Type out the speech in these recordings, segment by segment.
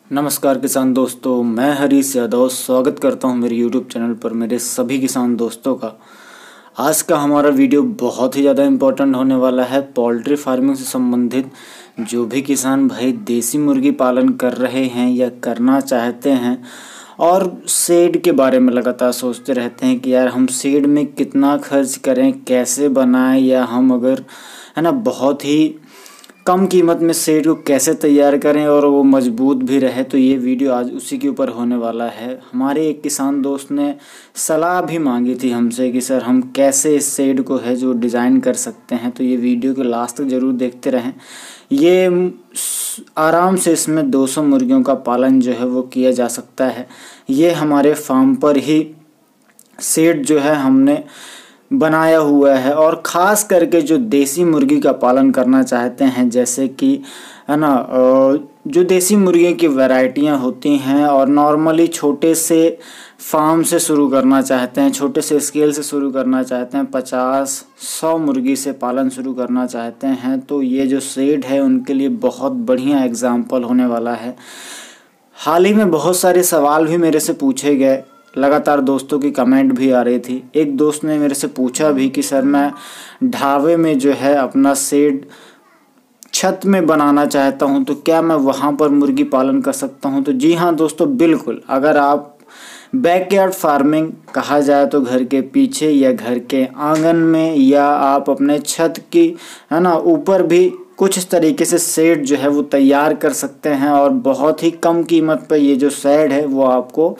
नमस्कार किसान दोस्तों, मैं हरीश यादव स्वागत करता हूं मेरे YouTube चैनल पर मेरे सभी किसान दोस्तों का। आज का हमारा वीडियो बहुत ही ज़्यादा इम्पोर्टेंट होने वाला है। पोल्ट्री फार्मिंग से संबंधित जो भी किसान भाई देसी मुर्गी पालन कर रहे हैं या करना चाहते हैं और शेड के बारे में लगातार सोचते रहते हैं कि यार हम शेड में कितना खर्च करें, कैसे बनाएं, या हम अगर है ना बहुत ही कम कीमत में शेड को कैसे तैयार करें और वो मजबूत भी रहे। तो ये वीडियो आज उसी के ऊपर होने वाला है। हमारे एक किसान दोस्त ने सलाह भी मांगी थी हमसे कि सर हम कैसे इस शेड को है जो डिज़ाइन कर सकते हैं। तो ये वीडियो को लास्ट तक ज़रूर देखते रहें। ये आराम से इसमें 200 मुर्गियों का पालन जो है वो किया जा सकता है। ये हमारे फार्म पर ही शेड जो है हमने बनाया हुआ है, और ख़ास करके जो देसी मुर्गी का पालन करना चाहते हैं, जैसे कि है ना जो देसी मुर्गी की वैरायटियां होती हैं और नॉर्मली छोटे से फार्म से शुरू करना चाहते हैं, छोटे से स्केल से शुरू करना चाहते हैं, 50-100 मुर्गी से पालन शुरू करना चाहते हैं, तो ये जो शेड है उनके लिए बहुत बढ़िया एग्जाम्पल होने वाला है। हाल ही में बहुत सारे सवाल भी मेरे से पूछे गए, लगातार दोस्तों की कमेंट भी आ रही थी। एक दोस्त ने मेरे से पूछा भी कि सर मैं ढाबे में जो है अपना शेड छत में बनाना चाहता हूं, तो क्या मैं वहां पर मुर्गी पालन कर सकता हूं? तो जी हाँ दोस्तों, बिल्कुल। अगर आप बैकयार्ड फार्मिंग कहा जाए तो घर के पीछे या घर के आंगन में, या आप अपने छत की है ना ऊपर भी कुछ इस तरीके से शेड जो है वो तैयार कर सकते हैं, और बहुत ही कम कीमत पर ये जो शेड है वो आपको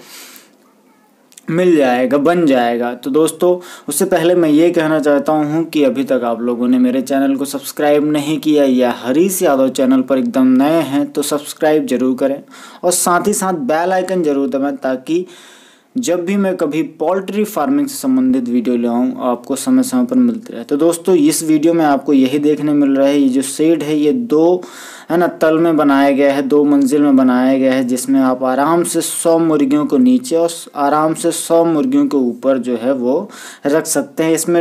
मिल जाएगा, बन जाएगा। तो दोस्तों, उससे पहले मैं ये कहना चाहता हूँ कि अभी तक आप लोगों ने मेरे चैनल को सब्सक्राइब नहीं किया या हरीश यादव चैनल पर एकदम नए हैं तो सब्सक्राइब जरूर करें, और साथ ही साथ बेल आइकन जरूर दबाएं, ताकि जब भी मैं कभी पोल्ट्री फार्मिंग से संबंधित वीडियो ले आऊँ आपको समय समय पर मिलते रहे। तो दोस्तों, इस वीडियो में आपको यही देखने मिल रहा है, ये जो शेड है ये 2 है ना तल में बनाया गया है, 2 मंजिल में बनाया गया है, जिसमें आप आराम से 100 मुर्गियों को नीचे और आराम से 100 मुर्गियों के ऊपर जो है वो रख सकते हैं। इसमें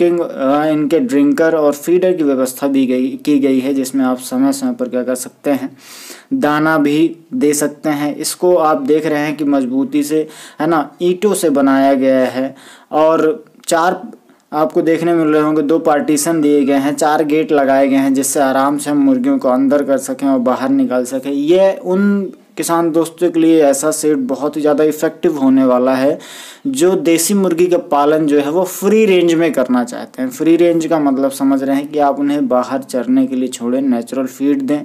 इनके ड्रिंकर और फीडर की व्यवस्था भी की गई है, जिसमें आप समय समय पर क्या कर सकते हैं, दाना भी दे सकते हैं। इसको आप देख रहे हैं कि मजबूती से है ना ईंटों से बनाया गया है, और 4 आपको देखने मिल रहे होंगे 2 पार्टीशन दिए गए हैं, 4 गेट लगाए गए हैं, जिससे आराम से हम मुर्गियों को अंदर कर सकें और बाहर निकाल सकें। ये उन किसान दोस्तों के लिए ऐसा शेड बहुत ही ज़्यादा इफेक्टिव होने वाला है जो देसी मुर्गी का पालन जो है वो फ्री रेंज में करना चाहते हैं। फ्री रेंज का मतलब समझ रहे हैं कि आप उन्हें बाहर चरने के लिए छोड़ें, नेचुरल फीड दें,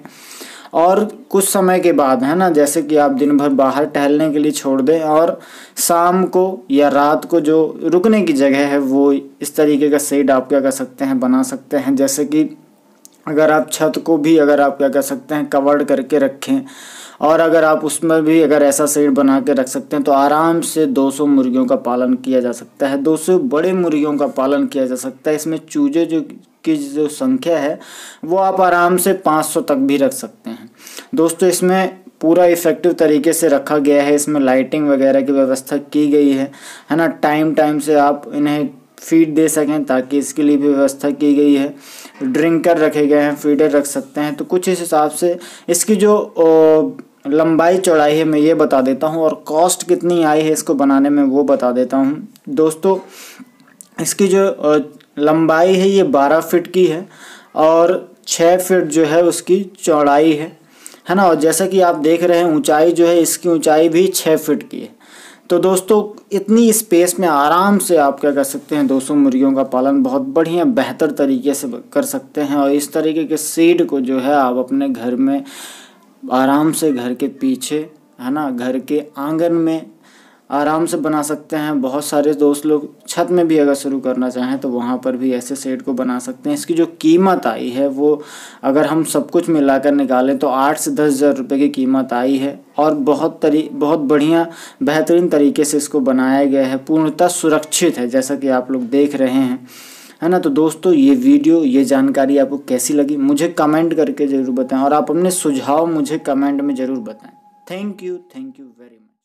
और कुछ समय के बाद है ना, जैसे कि आप दिन भर बाहर टहलने के लिए छोड़ दें, और शाम को या रात को जो रुकने की जगह है वो इस तरीके का शेड आप क्या कर सकते हैं, बना सकते हैं। जैसे कि अगर आप छत को भी अगर आप क्या कर सकते हैं कवर्ड करके रखें, और अगर आप उसमें भी अगर ऐसा शेड बना के रख सकते हैं, तो आराम से 200 मुर्गियों का पालन किया जा सकता है, 200 बड़े मुर्गियों का पालन किया जा सकता है। इसमें चूजे की जो संख्या है वो आप आराम से 500 तक भी रख सकते हैं। दोस्तों, इसमें पूरा इफेक्टिव तरीके से रखा गया है, इसमें लाइटिंग वगैरह की व्यवस्था की गई है ना। टाइम से आप इन्हें फीड दे सकें, ताकि इसके लिए भी व्यवस्था की गई है। ड्रिंकर रखे गए हैं, फीडर रख सकते हैं। तो कुछ इस हिसाब से इसकी जो लंबाई चौड़ाई है मैं ये बता देता हूँ, और कॉस्ट कितनी आई है इसको बनाने में वो बता देता हूँ। दोस्तों, इसकी जो लंबाई है ये 12 फीट की है, और 6 फीट जो है उसकी चौड़ाई है ना। और जैसा कि आप देख रहे हैं ऊंचाई जो है इसकी ऊंचाई भी 6 फीट की है। तो दोस्तों, इतनी स्पेस में आराम से आप क्या कर सकते हैं, 200 मुर्गियों का पालन बहुत बढ़िया बेहतर तरीके से कर सकते हैं। और इस तरीके के सीड को जो है आप अपने घर में आराम से, घर के पीछे है ना, घर के आंगन में आराम से बना सकते हैं। बहुत सारे दोस्त लोग छत में भी अगर शुरू करना चाहें तो वहाँ पर भी ऐसे शेड को बना सकते हैं। इसकी जो कीमत आई है वो अगर हम सब कुछ मिलाकर निकालें तो 8 से 10 हज़ार रुपये की कीमत आई है, और बहुत बढ़िया बेहतरीन तरीके से इसको बनाया गया है, पूर्णतः सुरक्षित है, जैसा कि आप लोग देख रहे हैं, है ना। तो दोस्तों, ये वीडियो, ये जानकारी आपको कैसी लगी मुझे कमेंट करके ज़रूर बताएं, और आप अपने सुझाव मुझे कमेंट में ज़रूर बताएं। Thank you very much.